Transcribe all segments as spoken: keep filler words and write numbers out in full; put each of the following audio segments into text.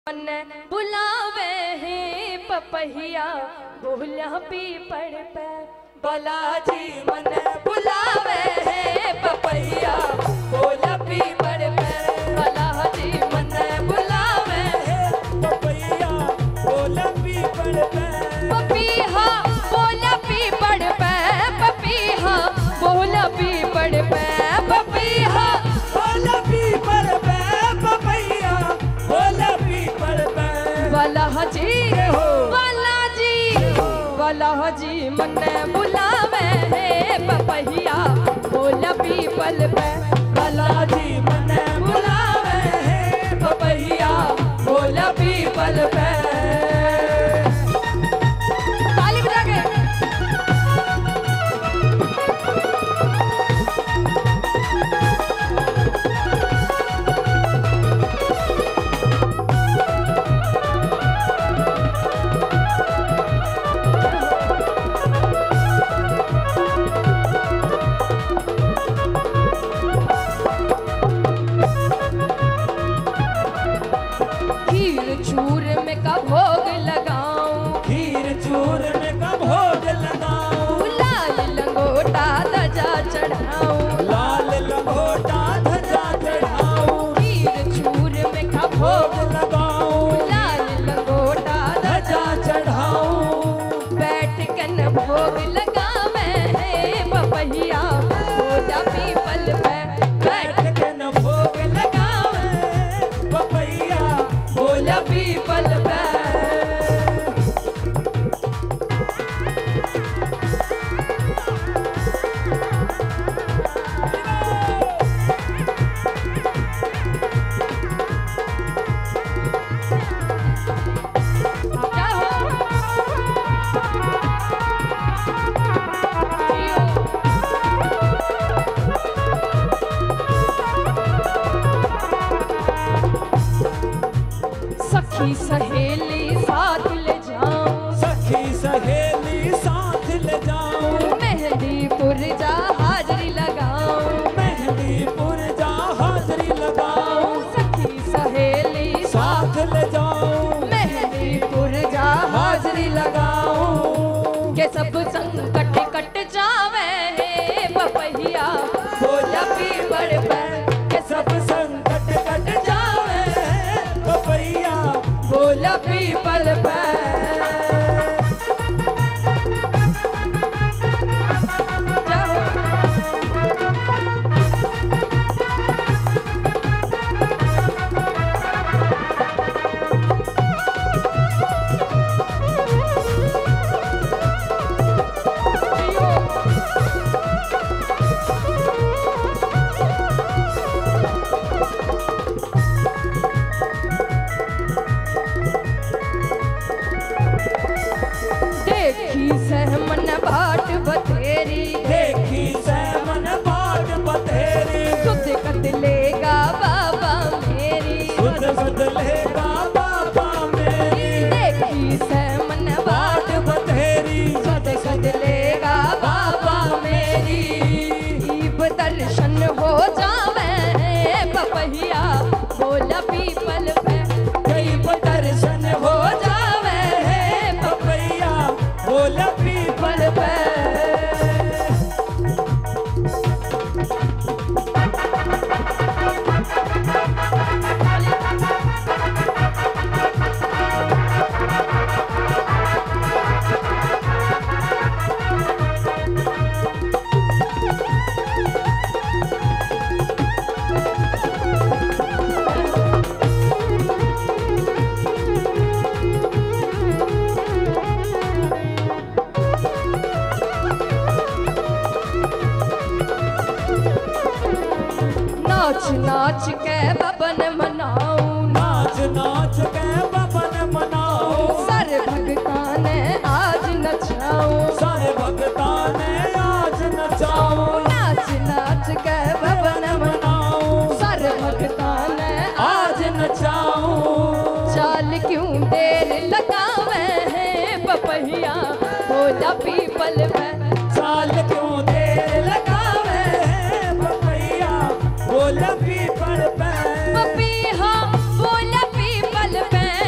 मन बुलावे है पपहिया बोलिया पीपड़ पे। बालाजी मन बुलावे है पपहिया बोलिया पीपड़ पे। बालाजी मन बुलावे है पपैया बोला पीपड़ पे। पपीहा बोलिया पीपड़ पे। पपीहा बोलिया पीपड़ पे। पपीहा बोला पीपड़ पे। पपैया बोला पीपड़ पे। बालाजी बालाजी बालाजी मन बुलावे है पपहिया बोलिया पीपल पे। बालाजी मन बुलावे है पपहिया बोलिया पीपल पे। ताली बजा के चूर में का भोग लगाऊं। खीर चूर में का भोग लगाऊं। लाल लंगोटा ध्वजा चढ़ाऊं। लाल लंगोटा ध्वजा चढ़ाऊं। खीर चूर में का भोग लगाऊं। लाल लंगोटा ध्वजा चढ़ाऊं। बैठ कन भोग लगावे है पपहिया बोलिया पीपल पे। बैठ के न भोग लगावे पपैया बोलिया पीपल पे। क्या हो? सखी सहेली साथ ले जाऊं। सखी सहेली साथ ले जाऊं। मेहंदीपुर जा हाजरी लगाऊं। मेहंदीपुर जा हाजरी लगाऊं। सखी सहेली साथ ले जाऊं। मेहंदीपुर जा हाजरी लगाऊं। के सब संकट कट जावे है पपहिया बोलिया पीपड़ पे। के सब संकट कट जावे पपैया बोलिया पीपल पे। देखी सहमन बाट बथेरी। देखी सैमन बाट बतेरी। सुध कदलेगा बाबा मेरी। खुद बदलेगा बाबा मेरी। देखी सहमन बाट बाट बतेरी। सुध कदलेगा बाबा मेरी। ईब दर्शन हो जावे है पपहिया बोलिया पीपल पे। कई दर्शन हो जावे है पपैया बोला पीपल पे। नाच नाच के बबन मनाऊं। नाच नाच के बबन मनाओ। सर भगता ने आज नचाऊं। सारे भक्ता ने आज नचाओ। नाच नाच के बबन मनाओ। सर भगता ने आज नचाओ। चाल क्यों देर लगावे है पपहिया बोलिया पीपल पे। चाल क्यों देर लगावे पपैया बोला पीपल पे। पपीहा बोलिया पीपल पे।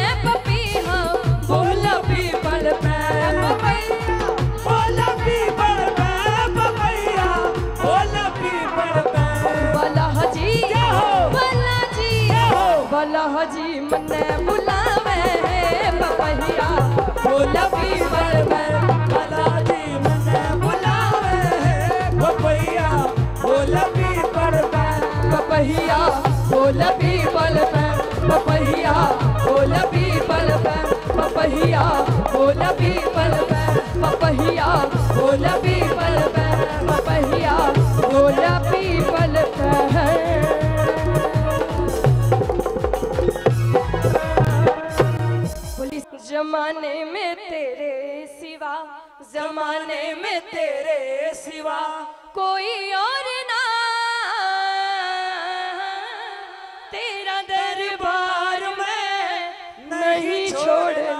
बोल पीपल पे पपहिया बोल पीपल पे पपहिया बोल पीपल पे पपहिया बोल पीपल पे पपहिया बोल पीपल पे। जमाने में तेरे सिवा जमाने में तेरे सिवा कोई और ना तेरा दरबार में नहीं छोड़ना।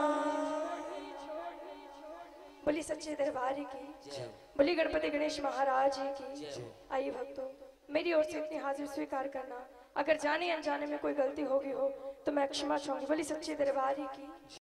बोली सच्चे दरबार की, बोली गणपति गणेश महाराज की। आइए भक्तों, मेरी ओर से इतनी हाजिर स्वीकार करना। अगर जाने अनजाने में कोई गलती होगी हो तो मैं क्षमा चाहूंगी। बोली सच्चे दरबार की।